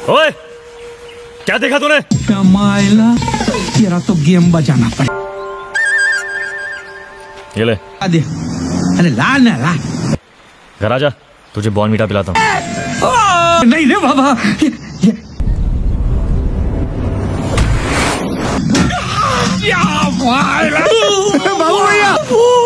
ओए, क्या देखा तूने? कमाइला, तेरा तो गेम बजाना पड़ेगा। ये ले। दे। अरे ला ना ला। घर आ जा, तुझे बॉर्नवीटा पिलाता हूँ। नहीं रे बाबा। बाबू भैया।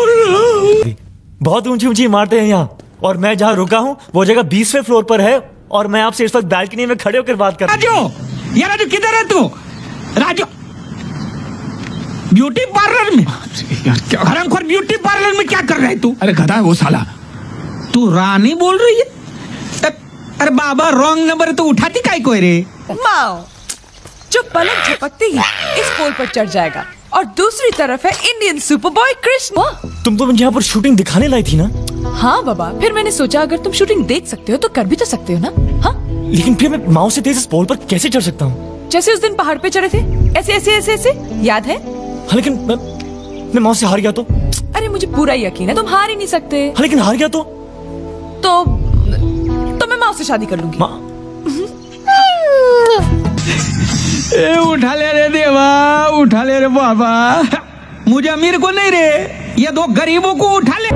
बहुत ऊंची ऊंची इमारतें हैं यहाँ, और मैं जहाँ रुका हूँ वो जगह 20वें फ्लोर पर है, और मैं आपसे इस वक्त बालकनी में खड़े होकर बात कर रहा हूँ। राजू, यार राजू किधर है तू? राजू, ब्यूटी पार्लर में? यार क्या हरामखोर, ब्यूटी पार्लर में क्या कर रहा है तू? अरे गधा है वो साला। तू रानी बोल रही है? अरे बाबा, रॉन्ग नंबर तो उठाती काय कोई रे? माओ, जो पलक झपकते ही इस पोल पर चढ़ जाएगा, और दूसरी तरफ है इंडियन सुपर बॉय कृष्ण। तुम तो मुझे यहाँ पर शूटिंग दिखाने लाई थी ना? हाँ बाबा, फिर मैंने सोचा अगर तुम शूटिंग देख सकते हो तो कर भी तो सकते हो ना। हाँ, लेकिन फिर मैं माओ से तेज इस पोल पर कैसे चढ़ सकता हूँ? जैसे उस दिन पहाड़ पे चढ़े थे, ऐसे ऐसे ऐसे ऐसे, याद है? हाँ, लेकिन मैं माओ से हार गया तो? अरे मुझे पूरा यकीन है तुम हार ही नहीं सकते। हाँ, लेकिन हार गया तो मैं माओ से शादी कर लूंगी। उठा ले रे देवा, उठा ले रे बाबा। मुझे अमीर को नहीं रे, ये दो गरीबों को उठा ले।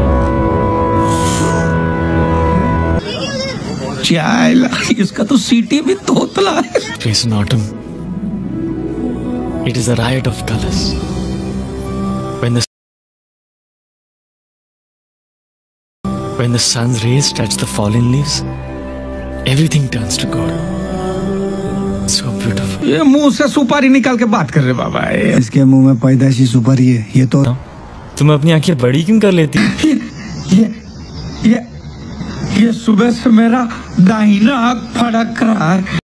चाइला, इसका तो सीटी भी तोतला है। It's an autumn. It is a riot of colors. When the sun's rays touch the fallen leaves, everything turns to gold. So beautiful. ये मुंह से सुपारी निकाल के बात कर रहे बाबा। इसके मुंह में पैदाइशी सुपारी है। ये तो तुम अपनी आंखें बड़ी क्यों कर लेती? ये सुबह से मेरा दाहिना आंख फड़क रहा है।